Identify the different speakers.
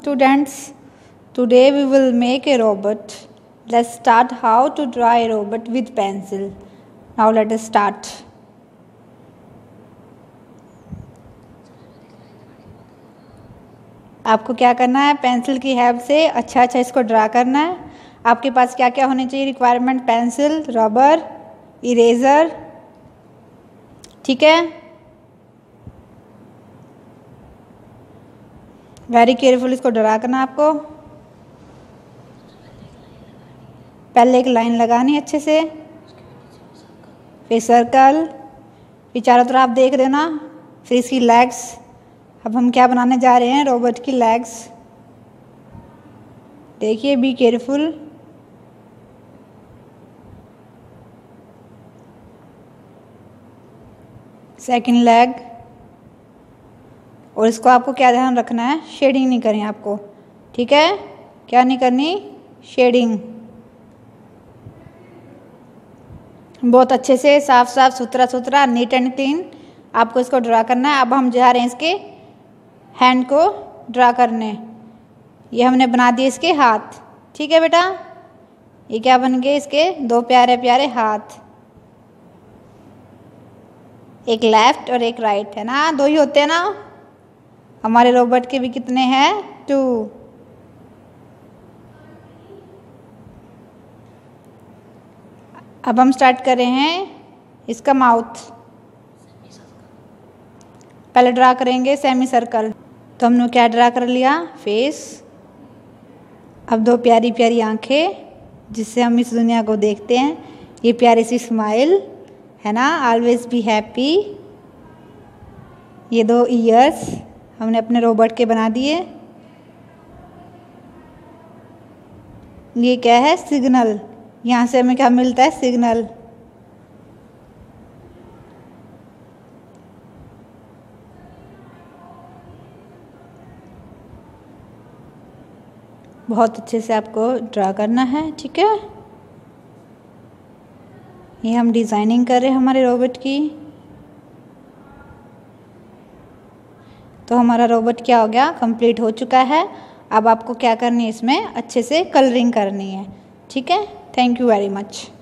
Speaker 1: students, today we will make a robot. Let's start how to draw a robot with pencil. Now let us start. आपको क्या करना है, pencil की help से अच्छा इसको ड्रा करना है। आपके पास क्या क्या होने चाहिए रिक्वायरमेंट, पेंसिल, रबर, इरेजर, ठीक है। वेरी केयरफुल इसको ड्रा करना आपको। पहले एक लाइन लगानी है अच्छे से, फिर सर्कल, फिर चारों तरफ आप देख रहे हो ना, फिर इसकी लेग्स। अब हम क्या बनाने जा रहे हैं, रोबोट की लेग्स। देखिए, बी केयरफुल। सेकंड लेग, और इसको आपको क्या ध्यान रखना है, शेडिंग नहीं करनी आपको, ठीक है। क्या नहीं करनी, शेडिंग। बहुत अच्छे से साफ सुथरा नीट एंड क्लीन आपको इसको ड्रा करना है। अब हम जा रहे हैं इसके हैंड को ड्रा करने। ये हमने बना दिए इसके हाथ, ठीक है बेटा। ये क्या बन गए, इसके दो प्यारे प्यारे हाथ, एक लेफ्ट और एक राइट, है ना, दो ही होते हैं ना। हमारे रोबोट के भी कितने हैं, 2। अब हम स्टार्ट कर रहे हैं इसका माउथ। पहले ड्रा करेंगे सेमी सर्कल। तो हमने क्या ड्रा कर लिया, फेस। अब दो प्यारी प्यारी आंखें जिससे हम इस दुनिया को देखते हैं। ये प्यारी सी स्माइल, है ना, ऑलवेज बी हैप्पी। ये दो ईयर्स हमने अपने रोबोट के बना दिए। ये क्या है, सिग्नल। यहाँ से हमें क्या मिलता है, सिग्नल। बहुत अच्छे से आपको ड्रा करना है, ठीक है। ये हम डिज़ाइनिंग कर रहे हैं हमारे रोबोट की। तो हमारा रोबोट क्या हो गया, कंप्लीट हो चुका है। अब आपको क्या करनी है, इसमें अच्छे से कलरिंग करनी है, ठीक है। Thank you very much.